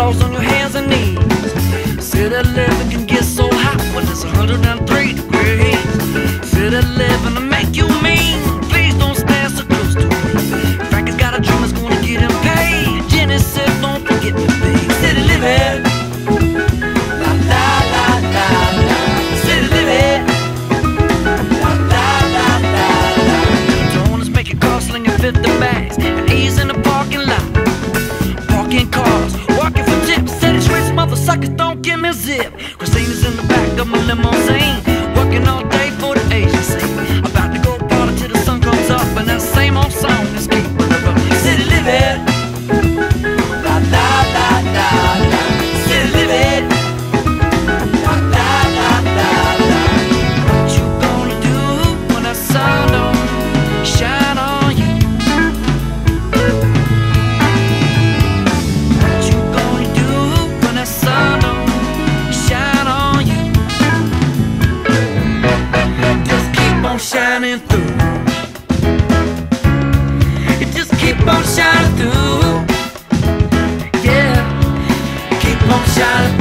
falls on your hands and knees. City living can get so hot when it's 103 degrees. City living to make you mean. Please don't stand so close to me. Frankie's got a dream that's gonna get him paid. Jenny said don't forget me, babe. City living, la la la la la. City living, la la la la la. Don't let's make it cost slinging 50 bags and ease in the parking lot. Parking cars, walking for tips. City streets, motherfuckers don't give me a zip. Christina's in the back of my limousine, working all day for the agency. About to go party till the sun comes up, and that same old song is keeping it up. City living, la la la la la. City living, la la la la la. What you gonna do when that sun don't shine on you? What you gonna do when that sun don't shine on you? Just keep on shining through. You just keep on shining through. Yeah, keep on shining